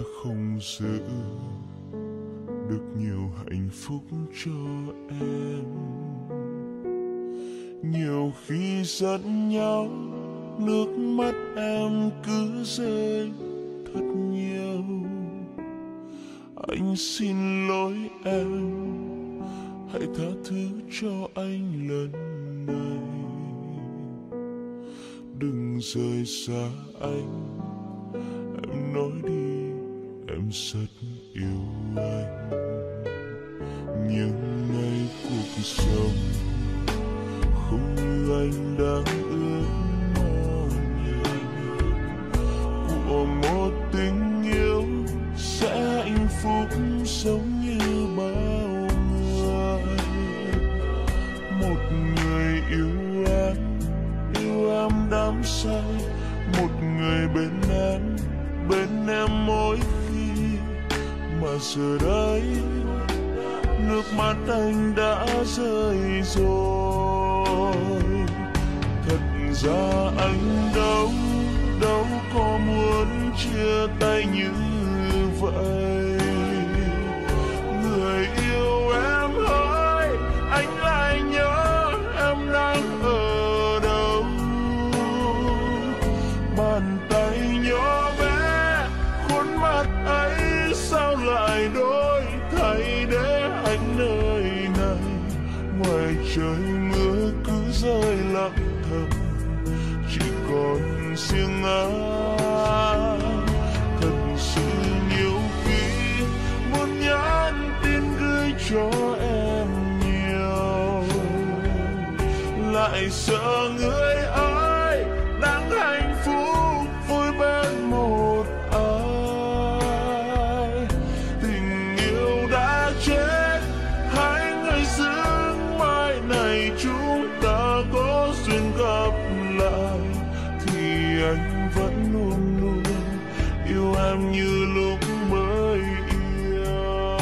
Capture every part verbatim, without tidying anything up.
không giữ được nhiều hạnh phúc cho em. Nhiều khi giận nhau, nước mắt em cứ rơi thật nhiều. Anh xin lỗi em, hãy tha thứ cho anh lần này. Đừng rời xa anh, em nói đi em rất yêu anh. Nhưng ngày cuộc sống không như anh đang ước mong nhiều. Của một tình yêu sẽ hạnh phúc giống như bao người. Một người yêu em, yêu em đắm say. Một người bên em, bên em mỗi khi mà giờ đây nước mắt anh đã rơi rồi. Thật ra anh đâu đâu có muốn chia tay như vậy. Người yêu em ơi, anh lại nhớ em đang ở đâu. Bàn tay nhỏ bé, khuôn mặt ấy sao lại đổi thay để anh nơi này. Ngoài trời mưa cứ rơi lặng thầm, chỉ còn riêng anh. Thật sự nhiều khi muốn nhắn tin gửi cho em nhiều, lại sợ người ấy đang hạnh phúc vui bên một ai. Tình yêu đã chết, hai người giữ mãi này chúng ta có duyên gặp lại, thì anh vẫn luôn luôn yêu em như lúc mới yêu.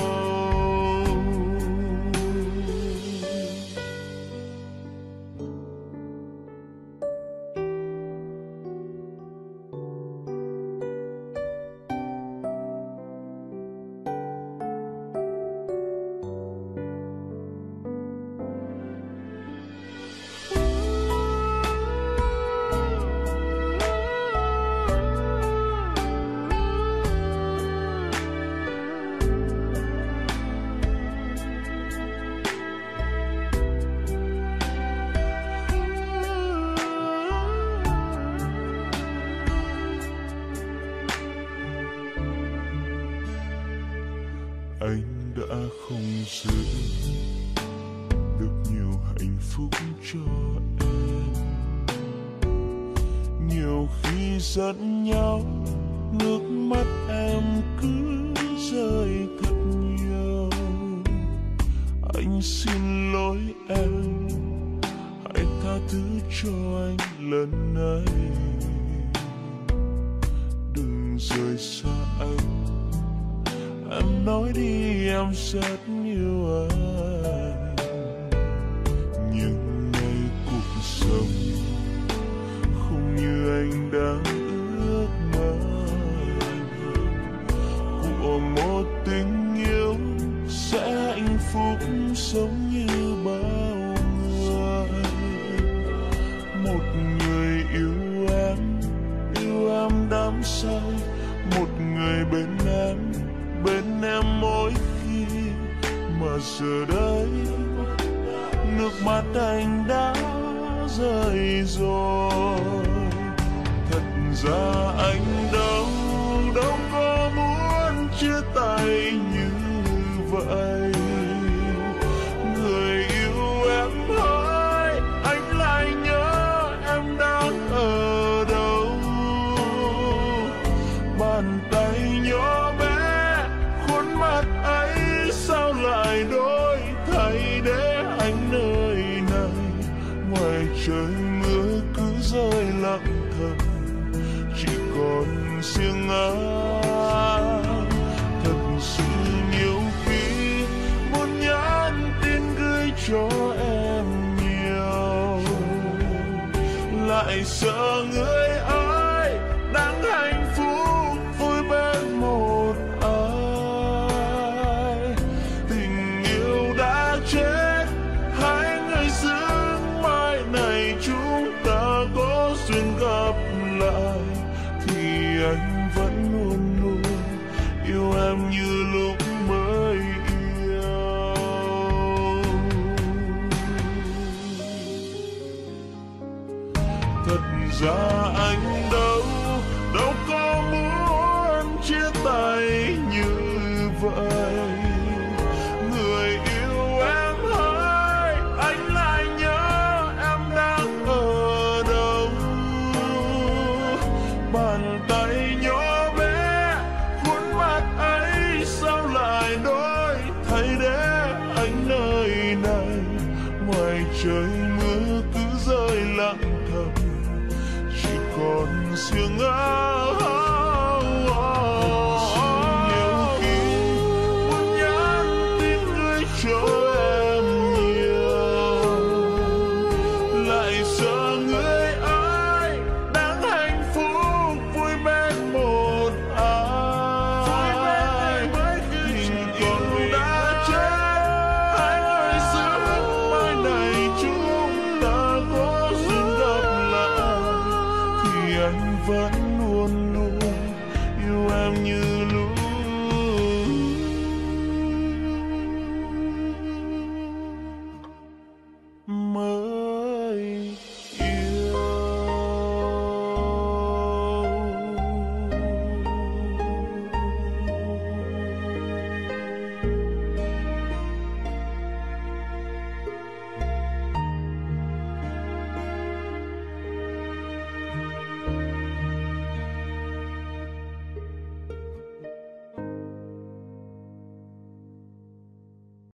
Anh đã không giữ được nhiều hạnh phúc cho em. Nhiều khi giận nhau, nước mắt em cứ rơi thật nhiều. Anh xin lỗi em, hãy tha thứ cho anh lần này. Đừng rời xa anh, em nói đi em rất yêu anh. Nhưng ngày cuộc sống không như anh đang ước mơ. Của một tình yêu sẽ hạnh phúc giống như bao người. Một người yêu em, yêu em đắm say. Một người bên em, bên em mỗi khi mà giờ đây nước mắt anh đã rơi rồi. Thật ra anh đâu đâu có muốn chia tay như vậy. Người yêu em ơi, anh lại nhớ em đang ở đâu. Bàn tay nhỏ bé, khuôn mặt ấy sao lại đổi thay để anh nơi này. Ngoài trời mưa cứ rơi lặng thầm, chỉ còn riêng anh. Thật sự nhiều khi muốn nhắn tin gửi cho em nhiều, lại sợ người ấy đang hạnh phúc vui bên một em như lúc mới yêu. Thật ra anh đâu đâu có muốn chia tay như vậy. Người yêu em hỡi, anh lại nhớ em đang ở đâu. Bàn tay nhỏ bé, khuôn mặt ấy sao lại đổi thay để anh nơi này. Ngoài trời mưa cứ rơi lặng thầm, chỉ còn riêng áo. Nhiều khi muốn nhắn tin gửi cho em nhiều, lại sợ người ai đang hạnh phúc vui bên một ai. Tình còn đã chết, hai người giữa mai này chúng ta có duyên gặp lại, thì anh vẫn luôn luôn yêu em như lúc